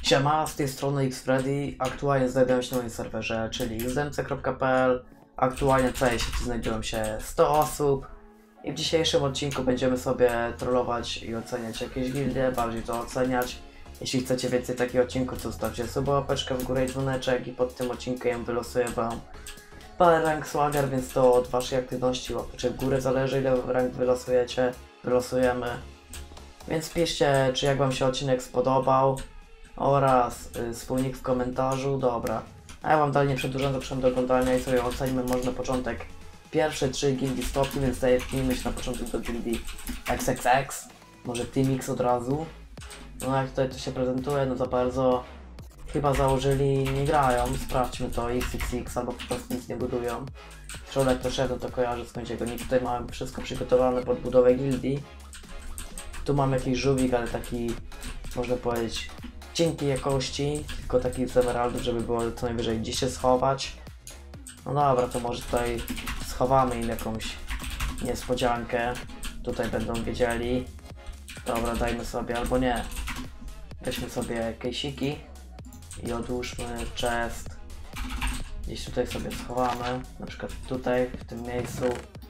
Siema, z tej strony Xfreddy. Aktualnie znajduję się na moim serwerze, czyli xdmc.pl. Aktualnie w całej sieci znajdują się 100 osób. I w dzisiejszym odcinku będziemy sobie trollować i oceniać jakieś gildie, bardziej to oceniać. Jeśli chcecie więcej takich odcinków, to zostawcie suba, łapeczkę w górę i dzwoneczek i pod tym odcinkiem wylosuję wam parę rank swagger, więc to od waszej aktywności łapeczek w górę zależy, ile rank wylosujemy. Więc piszcie, czy jak wam się odcinek spodobał oraz swój nick w komentarzu. Dobra, a ja wam dalej nie przedłużam, zapraszam do oglądania i sobie ocenimy może na początek pierwsze 3 gildii stopni, więc zajmijmy się na początek do gildii XXX, może Team X od razu. No jak tutaj to się prezentuje, no za bardzo chyba założyli, nie grają, sprawdźmy to, XXX albo po prostu nic nie budują. Środek to szedł, to kojarzę skąd jego nick. Tutaj mamy wszystko przygotowane pod budowę gildii. Tu mam jakiś żółwik, ale taki, można powiedzieć, cienkiej jakości, tylko taki z emeraldów, żeby było co najwyżej gdzieś się schować. No dobra, to może tutaj schowamy im jakąś niespodziankę. Tutaj będą wiedzieli. Dobra, dajmy sobie, albo nie. Weźmy sobie kejsiki i odłóżmy chest. Gdzieś tutaj sobie schowamy, na przykład tutaj, w tym miejscu.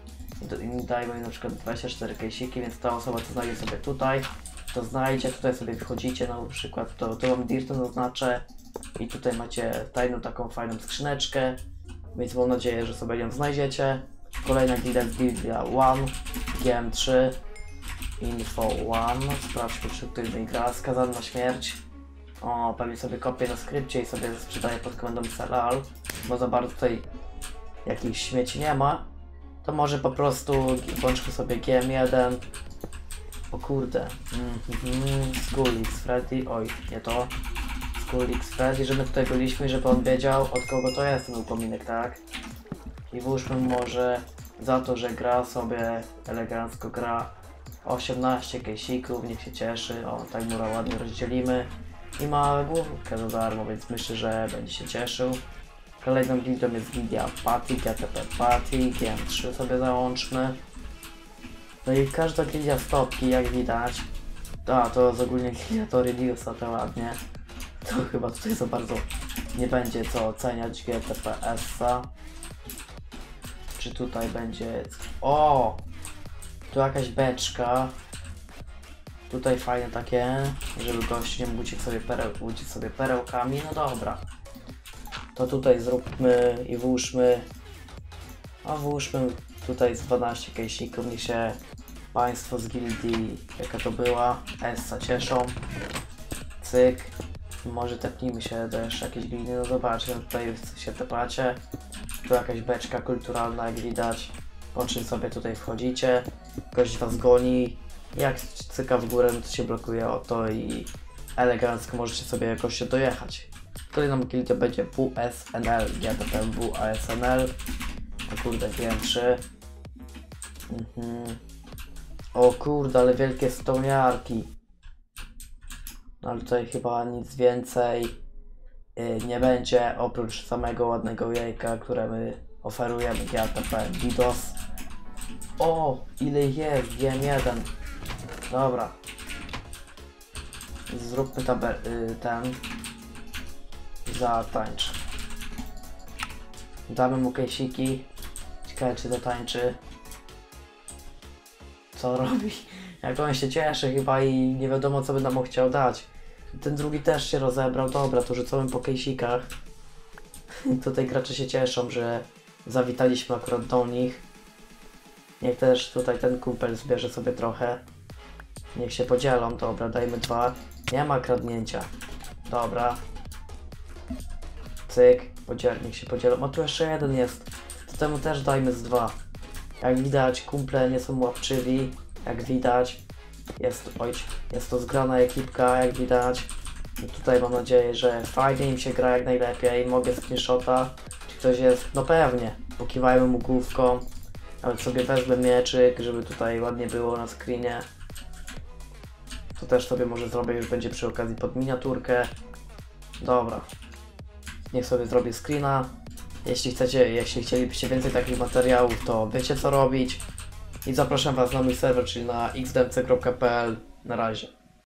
I dajmy im na przykład 24 kejsiki, więc ta osoba co znajdzie sobie tutaj, to znajdzie, tutaj sobie wchodzicie, na przykład to wam dirtem zaznaczę i tutaj macie tajną taką fajną skrzyneczkę, więc mam nadzieję, że sobie ją znajdziecie. Kolejna gildia jest gildia 1, GM3, Info 1, sprawdźmy czy ktoś nie gra, skazany na śmierć. O, pewnie sobie kopię na skrypcie i sobie sprzedaję pod komendą Selal, bo za bardzo tutaj jakichś śmieci nie ma. To może po prostu włączmy sobie GM1. O kurde. Skull Xfreddy. Oj, nie to. Skull Xfreddy, żeby tutaj byliśmy, żeby on wiedział od kogo to jest ten upominek, tak? I włóżmy może za to, że gra sobie elegancko, gra 18 kejsików, niech się cieszy. O, tak mura ładnie rozdzielimy. I ma główkę za darmo, więc myślę, że będzie się cieszył. Kolejną gildią jest gildia Patty, GTP Patty, GM3 sobie załączmy. No i każda gildia stopki, jak widać. A, to jest ogólnie gildia Toridiusa, to ładnie. To chyba tutaj za bardzo nie będzie co oceniać GTPS-a. Czy tutaj będzie... O! Tu jakaś beczka. Tutaj fajne takie, żeby gość nie mógł uciec sobie perełkami, no dobra. To tutaj zróbmy i włóżmy, a włóżmy tutaj z 12 kejsików, niech się państwo z gildii, jaka to była, Essa cieszą. Cyk. Może tepnijmy się do jeszcze jakiejś gildii, no zobaczcie, no tutaj się tepacie. Tu jakaś beczka kulturalna, jak widać. Po czym sobie tutaj wchodzicie, gość was goni, jak cyka w górę, no to się blokuje o to i elegancko możecie sobie jakoś dojechać. Kolejną gildią będzie WSNL, GTP WASNL. O kurde, GM3. O kurde, ale wielkie stołniarki. No ale tutaj chyba nic więcej nie będzie, oprócz samego ładnego jajka, które my oferujemy, GTP Didos. O, ile jest, GM1. Dobra. Zróbmy ten. Zatańcz. Damy mu kejsiki. Ciekawe czy zatańczy. Co robi? Jak on się cieszy chyba i nie wiadomo co by nam chciał dać. Ten drugi też się rozebrał. Dobra, to rzucamy po kejsikach. Tutaj gracze się cieszą, że zawitaliśmy akurat do nich. Niech też tutaj ten kumpel zbierze sobie trochę. Niech się podzielą. Dobra, dajmy 2. Nie ma kradnięcia. Dobra. Cyk, niech się podzielą. A tu jeszcze jeden jest. To temu też dajmy z 2. Jak widać, kumple nie są łapczywi. Jak widać, jest to zgrana ekipka, jak widać. I tutaj mam nadzieję, że fajnie im się gra jak najlepiej. Mogę screenshota. Czy ktoś jest? No pewnie. Pokiwajmy mu główką. Nawet sobie wezmę mieczyk, żeby tutaj ładnie było na screenie. To też sobie może zrobię, już będzie przy okazji pod miniaturkę. Dobra. Niech sobie zrobię screena. Jeśli chcielibyście więcej takich materiałów, to wiecie co robić. I zapraszam was na mój serwer, czyli na xdmc.pl. Na razie.